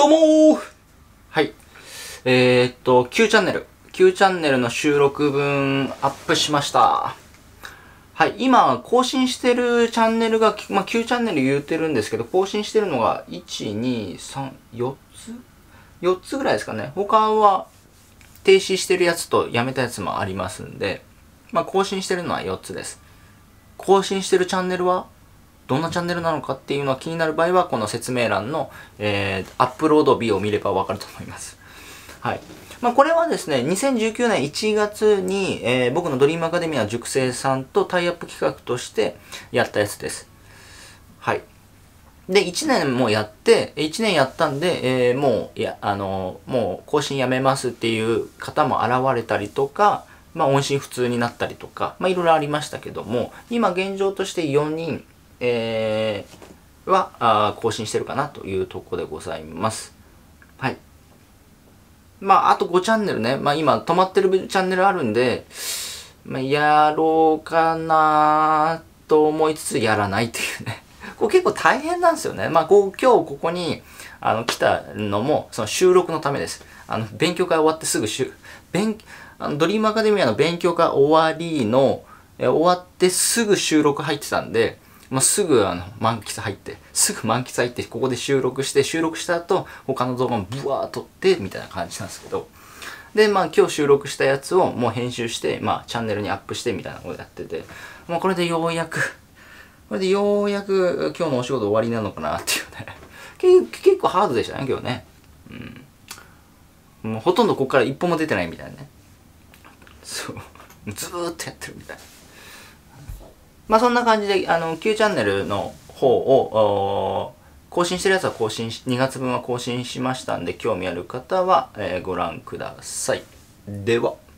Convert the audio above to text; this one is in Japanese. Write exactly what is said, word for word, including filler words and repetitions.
どうもー。はい。えー、っと、Q チャンネル。Q チャンネルの収録分アップしました。はい。今、更新してるチャンネルが、まあ、Q チャンネル言うてるんですけど、更新してるのが、いち、に、さん、よっつ ?よっ つぐらいですかね。他は、停止してるやつとやめたやつもありますんで、まあ、更新してるのはよっつです。更新してるチャンネルはどんなチャンネルなのかっていうのが気になる場合は、この説明欄の、えー、アップロード日を見ればわかると思います。はい。まあ、これはですね、にせんじゅうきゅうねんいちがつに、えー、僕のドリームアカデミア塾生さんとタイアップ企画としてやったやつです。はい。で、いちねんもやって、いちねんやったんで、えー、もう、いや、あのー、もう更新やめますっていう方も現れたりとか、まあ、音信不通になったりとか、まあ、いろいろありましたけども、今現状としてよにん、えー、はあ更新してるかなというところでございます。はい。まあ、あとごチャンネルね。まあ、今止まってるチャンネルあるんで、まあ、やろうかなと思いつつやらないっていうね。これ結構大変なんですよね。まあ、こう今日ここにあの来たのもその収録のためです。あの勉強会終わってすぐしゅ勉あのドリームアカデミアの勉強会終わりのえ終わってすぐ収録入ってたんで、まあ、すぐあの満喫入って、すぐ満喫入って、ここで収録して、収録した後、他の動画もブワー撮って、みたいな感じなんですけど、で、まあ今日収録したやつをもう編集して、まあチャンネルにアップしてみたいなことやってて、まあこれでようやく、これでようやく今日のお仕事終わりなのかなっていうね。結構ハードでしたね、今日ね。うん。もうほとんどここから一歩も出てないみたいなね。そう。ずーっとやってるみたいな。まあそんな感じで、あの、Q チャンネルの方を、更新してるやつは更新し、にがつぶんは更新しましたんで、興味ある方は、えー、ご覧ください。では。